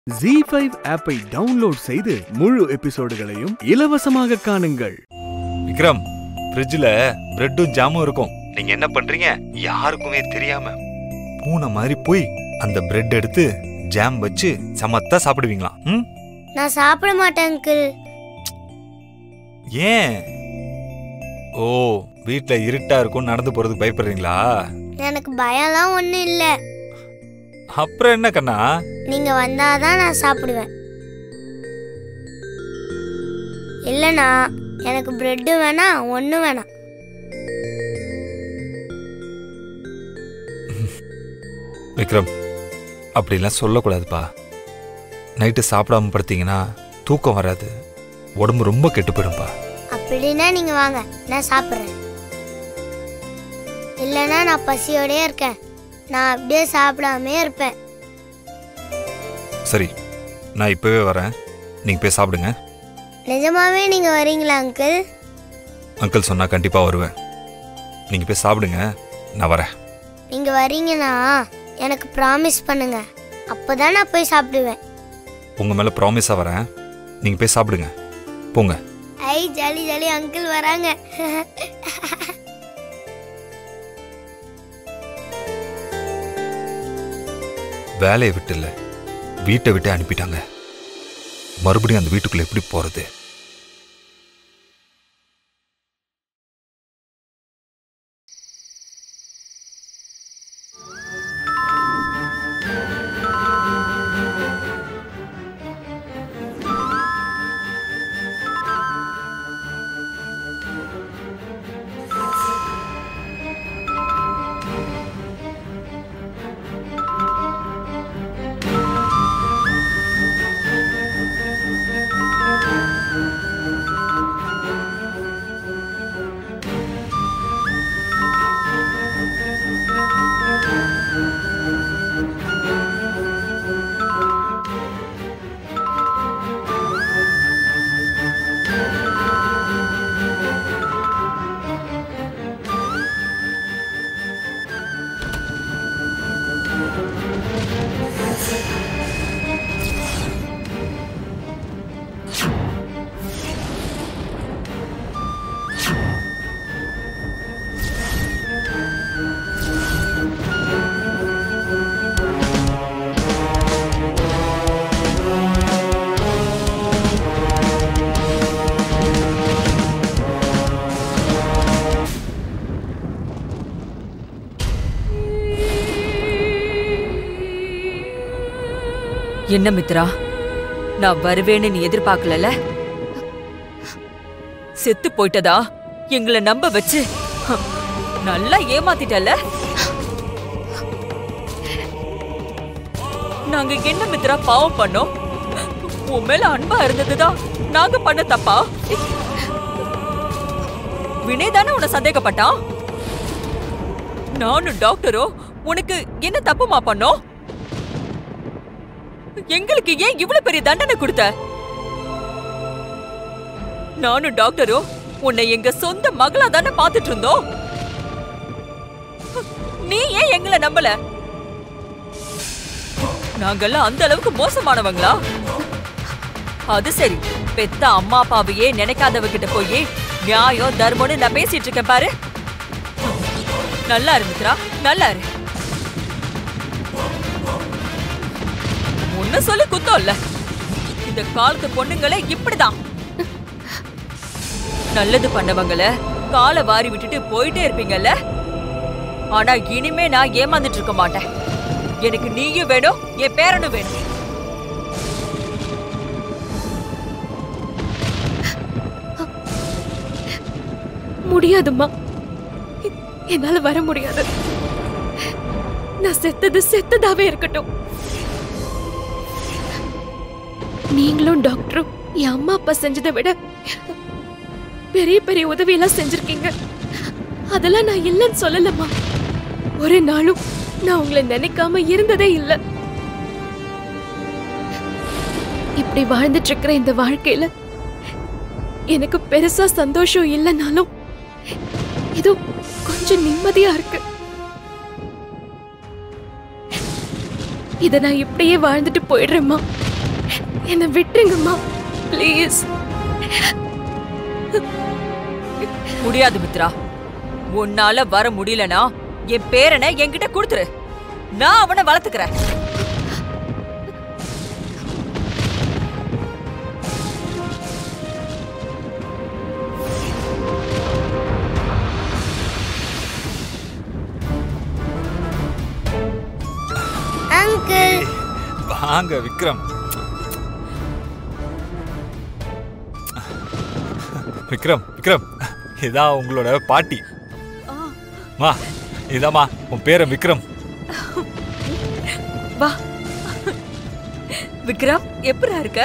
Z5 ஆப்பை download செய்து முழு எபிசோடுகளையும் இலவசமாக காணுங்கள். விக்ரம், ஃப்ரிட்ஜ்ல பிரெட்டும் ஜாமும் இருக்கும். நீங்க என்ன பண்றீங்க? யாருக்குமே தெரியாம பூனை மாதிரி போய் அந்த பிரெட் எடுத்து ஜாம் வச்சு சமத்தா சாப்பிடுவீங்களா? நான் சாப்பிட மாட்டேன் அங்கிள். ஏன்? ஓ, வீட்ல இருட்டா இருக்கும் நடந்து போறதுக்கு பயப்படுறீங்களா? எனக்கு பயம்லாம் ஒண்ணும் இல்ல. அப்புறம் என்ன கண்ணா? நீங்க வந்தாதான் நான் சாப்பிடுவேன். இல்லனா எனக்கு பிரெட் வேணாம், ஒண்ணும் வேணாம். விக்ரம், அப்படிலாம் சொல்லக்கூடாதுப்பா. நைட்டு சாப்பிடாம படுத்தீங்கன்னா தூக்கம் வராது, உடம்பு ரொம்ப கெட்டு போயிடும்பா. அப்படின்னா நீங்க வாங்க, நான் சாப்பிட்றேன். இல்லைன்னா நான் பசியோடயே இருக்கேன். நான் அப்படியே சாப்பிடாமே இருப்பேன். சரி, நான் இப்பவே வரேன், நீங்க போய் சாப்பிடுங்க. நிஜமாவே நீங்க வரீங்களா அங்கிள்? அங்கிள் சொன்னா கண்டிப்பா வருவேன். நீங்க போய் சாப்பிடுங்க, நான் வரேன். நீங்க வரீங்கன்னா எனக்கு ப்ராமிஸ் பண்ணுங்க, அப்பதான் நான் போய் சாப்பிடுவேன். உங்க மேல ப்ராமிஸா வரேன், நீங்க போய் சாப்பிடுங்க, போங்க. ஐ ஜாலி ஜாலி, அங்கிள் வராங்க. வேலையை விட்டு இல்ல, வீட்டை விட்டு அனுப்பிட்டாங்க. மறுபடியும் அந்த வீட்டுக்குள்ள எப்படி போறது? என்ன மித்ரா, நான் வருவேன்னு நீ எதிர்பார்க்கல? செத்து போயிட்டதா எங்களை நம்ப வச்சு நல்லா ஏமாத்திட்டல. நாங்க என்ன மித்ரா பாவம் பண்ணோம்? உன் மேல அன்பா இருந்ததுதான் நாங்க பண்ண தப்பா? வினய் தானே உன்னை சந்தேகப்பட்டான். நானும் டாக்டரோ உனக்கு என்ன தப்புமா பண்ணோம்? எங்களுக்கு ஏன் இவ்வளவு பெரிய தண்டனை கொடுத்த? நானும் டாக்டரும் உன்னை எங்க சொந்த மகளா தானே பாத்துட்டு இருந்தோம். நீ ஏன் எங்களை நம்பல? நாங்கெல்லாம் அந்த அளவுக்கு மோசமானவங்களா? அது சரி, பெத்த அம்மா அப்பாவையே நினைக்காதவகிட்ட போய் நியாயம் தர்மம்னு நான் பேசிட்டு இருக்கேன் பாரு. நல்லா இருந்துக்கிறா, நல்லா இரு. ஒன்னு சொல்லி குத்தம் இல்ல, இந்த காலத்து பொண்ணுங்களே இப்படிதான். நல்லது பண்ணவங்கள காலை வாரி விட்டுட்டு போயிட்டே இருப்பீங்கல்ல. ஆனா இனிமே நான் ஏமாந்துட்டு இருக்க மாட்டேன். எனக்கு நீயும் வேணும், என் பேரனும் வேணும். முடியாதும்மா, என்னால வர முடியாது. நான் செத்தது செத்ததாவே இருக்கட்டும். நீங்களும் டாக்டரும் என் அம்மா அப்பா செஞ்சதை விட பெரிய பெரிய உதவியெல்லாம் செஞ்சிருக்கீங்க. அதெல்லாம் நான் இல்லைன்னு சொல்லலம்மா. ஒரு நாளும் நான் உங்களை நினைக்காம இருந்ததே இல்லை. இப்படி வாழ்ந்துட்டு இருக்கிற இந்த வாழ்க்கையில எனக்கு பெருசா சந்தோஷம் இல்லைனாலும் ஏதோ கொஞ்சம் நிம்மதியா இருக்கு. இத நான் இப்படியே வாழ்ந்துட்டு போயிடுறேம்மா. என்ன விட்டுருங்கம்மா ப்ளீஸ். முடியாது மித்ரா. உன்னால வர முடியலனா என் பேரனை என்கிட்ட கொடுத்துரு. நான் அவனை வளர்த்துக்கிறேன். அங்கிள் வாங்க விக்ரம். விக்ரம் விக்ரம், இதான் உங்களோட பாட்டி. மா இதாம்மா உன் பேரன் விக்ரம். வா விக்ரம், எப்படா இருக்க?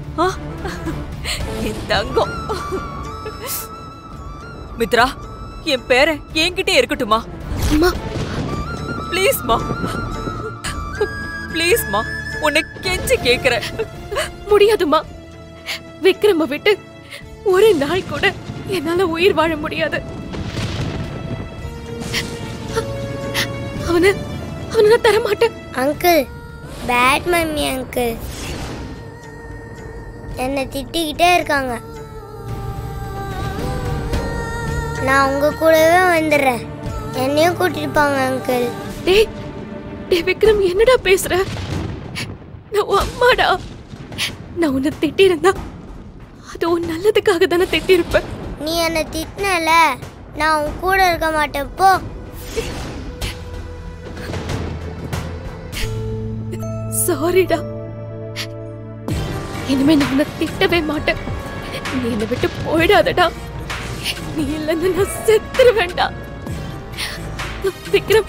என் தங்கம். மித்ரா, என் பேரன் என்கிட்டே இருக்கட்டுமா? அம்மா ப்ளீஸ்மா, ப்ளீஸ்மா, உன்னை கெஞ்சி கேக்குறேன். முடியாதுமா. விக்ரம விட்டு ஒரு நாள் கூட என்னால உயிர் வாழ முடியாது. அவனை நான் தரமாட்டேன். Uncle, bad mummy uncle. என்னை திட்டிக்கிட்டே இருக்காங்க. நான் உங்க கூடவே வந்துடுறேன். என்னையும் கூட்டிட்டு போங்க அங்கிள். டேய் விக்ரம், என்னடா பேசுற? நான் உன் அம்மாடா. நான் உன்னை திட்டிருந்தா அது உன் நல்லதுக்காக தானே திட்டிருப்பேன். நீ என்னை திட்டினல, நான் உன் கூட இருக்க மாட்டேன். போ. சாரிடா. இனிமே நான் உன்னை திட்டவே மாட்டேன். நீ என்னை விட்டு போயிடாதடா. நீ இல்லைன்னு நான் செத்துருவேண்டா. விக்ரம்,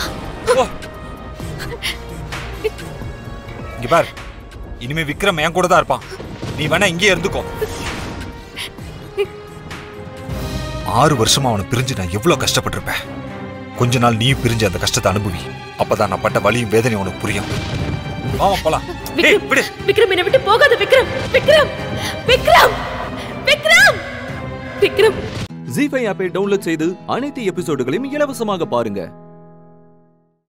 இங்க பார், இனிமே விக்ரம் என் கூட தான் இருப்பான். நீ வேணா இங்கே இருந்துக்கோ. 6 வருஷமா அவனை பிரிஞ்சு நான் எவ்வளவு கஷ்டப்பட்டிருப்பேன். கொஞ்ச நாள் நீயும் பிரிஞ்சு அந்த கஷ்டத்தை அனுபவி. அப்பதான் நான் பட்ட வலியும் வேதனையும் உனக்கு புரியும். வாமா போலாம். விக்ரம், என்னை விட்டு போகாத விக்ரம். விக்ரம் விக்ரம் விக்ரம் விக்ரம். ஜீ5 ஆப்பை டவுன்லோட் செய்து அனைத்து எபிசோடுகளையும் இலவசமாக பாருங்க.